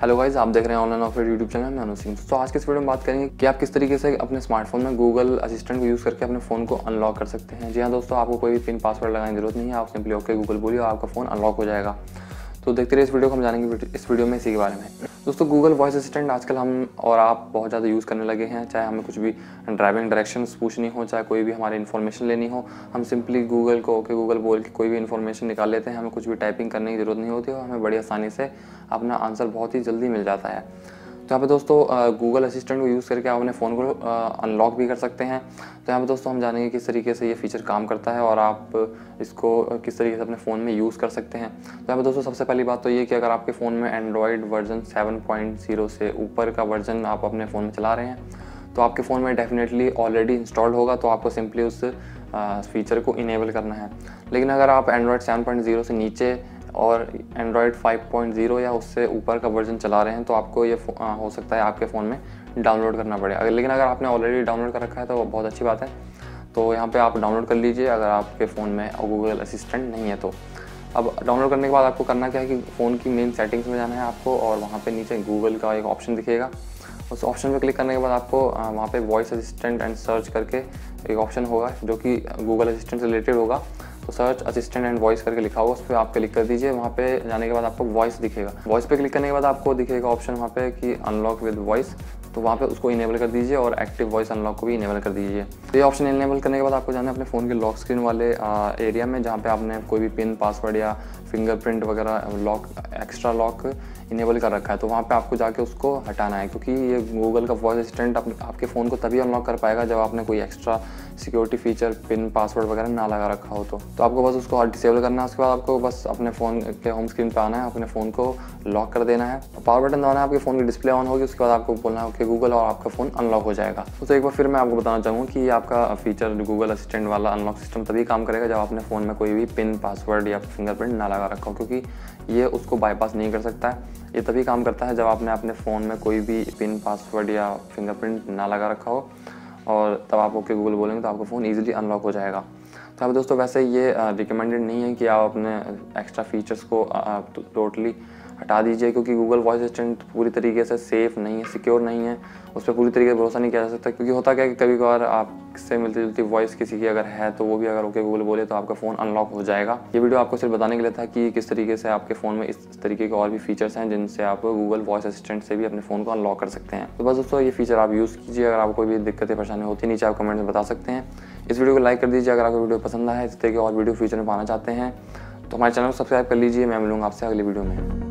Hello guys, आप देख रहे हैं ऑनलाइन ऑफर यूट्यूब चैनल में अनुज सिंह। तो आज के इस वीडियो में बात करेंगे कि आप किस तरीके से अपने स्मार्टफोन में गूगल असिस्टेंट को यूज़ करके अपने फ़ोन को अनलॉक कर सकते हैं। जी हाँ दोस्तों, आपको कोई भी पिन पासवर्ड लगाने की जरूरत नहीं है। आप सिंपली ओके गूगल बोलिए और आपका फ़ोन अनलॉक हो जाएगा। तो देखते रहिए इस वीडियो को, हम जानेंगे इस वीडियो में इसी के बारे में। दोस्तों, गूगल वॉइस असिस्टेंट आजकल हम और आप बहुत ज़्यादा यूज़ करने लगे हैं। चाहे हमें कुछ भी ड्राइविंग डायरेक्शंस पूछनी हो, चाहे कोई भी हमारी इन्फॉर्मेशन लेनी हो, हम सिंपली गूगल को ओके गूगल बोल के कोई भी इन्फॉर्मेशन निकाल लेते हैं। हमें कुछ भी टाइपिंग करने की ज़रूरत नहीं होती और हमें बड़ी आसानी से अपना आंसर बहुत ही जल्दी मिल जाता है। तो यहाँ पे दोस्तों गूगल असिस्टेंट को यूज़ करके आप अपने फ़ोन को अनलॉक भी कर सकते हैं। तो यहाँ पे दोस्तों हम जानेंगे किस तरीके से ये फीचर काम करता है और आप इसको किस तरीके से अपने फ़ोन में यूज़ कर सकते हैं। तो यहाँ पे दोस्तों सबसे पहली बात तो ये कि अगर आपके फ़ोन में एंड्रॉयड वर्जन 7.0 से ऊपर का वर्जन आप अपने फ़ोन में चला रहे हैं तो आपके फ़ोन में डेफिनेटली ऑलरेडी इंस्टॉल्ड होगा। तो आपको सिंपली उस फीचर को इनेबल करना है। लेकिन अगर आप एंड्रॉयड 7.0 से नीचे और एंड्रॉयड 5.0 या उससे ऊपर का वर्जन चला रहे हैं तो आपको ये हो सकता है आपके फ़ोन में डाउनलोड करना पड़े। लेकिन अगर आपने ऑलरेडी डाउनलोड कर रखा है तो बहुत अच्छी बात है। तो यहाँ पे आप डाउनलोड कर लीजिए अगर आपके फ़ोन में गूगल असिस्टेंट नहीं है तो। अब डाउनलोड करने के बाद आपको करना क्या है कि फ़ोन की मेन सेटिंग्स में जाना है आपको, और वहाँ पे नीचे गूगल का एक ऑप्शन दिखेगा। उस ऑप्शन पे क्लिक करने के बाद आपको वहाँ पे वॉइस असिस्टेंट एंड सर्च करके एक ऑप्शन होगा जो कि गूगल असिस्टेंट से रिलेटेड होगा। तो सर्च असिस्टेंट एंड वॉइस करके लिखा होगा, उस पर आप क्लिक कर दीजिए। वहाँ पे जाने के बाद आपको वॉइस दिखेगा। वॉइस पे क्लिक करने के बाद आपको दिखेगा ऑप्शन वहाँ पे कि अनलॉक विद वॉइस। तो वहाँ पे उसको इनेबल कर दीजिए और एक्टिव वॉइस अनलॉक को भी इनेबल कर दीजिए। तो ये ऑप्शन इनेबल करने के बाद आपको जाना है अपने फ़ोन के लॉक स्क्रीन वाले एरिया में, जहाँ पे आपने कोई भी पिन पासवर्ड या फिंगरप्रिंट वगैरह लॉक एक्स्ट्रा लॉक इनेबल कर रखा है। तो वहाँ पे आपको जाके उसको हटाना है, क्योंकि ये गूगल का वॉइस असिस्टेंट आपके फ़ोन को तभी अनलॉक कर पाएगा जब आपने कोई extra security feature PIN password वगैरह ना लगा रखा हो। तो आपको बस उसको डिसेबल करना है। उसके बाद आपको बस अपने फ़ोन के होम स्क्रीन पे आना है, अपने फ़ोन को लॉक कर देना है, पावर बटन दबाना है, आपके फ़ोन की डिस्प्ले ऑन होगी। उसके बाद आपको बोलना है ओके गूगल और आपका फ़ोन अनलॉक हो जाएगा। तो एक बार फिर मैं आपको बताना चाहूँगा कि आपका फीचर गूगल असिस्टेंट वाला अनलॉक सिस्टम तभी काम करेगा जब आपने फ़ोन में कोई भी पिन पासवर्ड या फिंगरप्रिंट ना लगा रखा हो, क्योंकि ये उसको बाईपास नहीं कर सकता है। ये तभी काम करता है जब आपने अपने फ़ोन में कोई भी पिन पासवर्ड या फिंगरप्रिंट ना लगा रखा हो, और तब आप ओके गूगल बोलेंगे तो आपका फ़ोन ईजिली अनलॉक हो जाएगा। तो अब दोस्तों वैसे ये रिकमेंडेड नहीं है कि आप अपने एक्स्ट्रा फीचर्स को टोटली हटा दीजिए, क्योंकि गूगल वॉइस असिस्टेंट पूरी तरीके से सेफ़ नहीं है, सिक्योर नहीं है। उस पर पूरी तरीके से भरोसा नहीं किया जा सकता, क्योंकि होता क्या है कि कभी कभार आपसे मिलती जुलती वॉइस किसी की अगर है तो वो भी अगर ओके गूगल बोले तो आपका फ़ोन अनलॉक हो जाएगा। ये वीडियो आपको सिर्फ बताने के लिए था कि किस तरीके से आपके फ़ोन में इस तरीके के और भी फीचर्स हैं जिनसे आप गूगल वॉइस असिस्टेंट से भी अपने फ़ोन को अनलॉक कर सकते हैं। तो बस दोस्तों ये फीचर आप यूज़ कीजिए। अगर आपको कोई भी दिक्कतें परेशानी होती है नीचे आप कमेंट में बता सकते हैं। इस वीडियो को लाइक कर दीजिए अगर आपको वीडियो पसंद आए। इस तरह के और वीडियो फ्यूचर में पाना चाहते हैं तो हमारे चैनल को सब्सक्राइब कर लीजिए। मैं मिलूंगा आपसे अगली वीडियो में।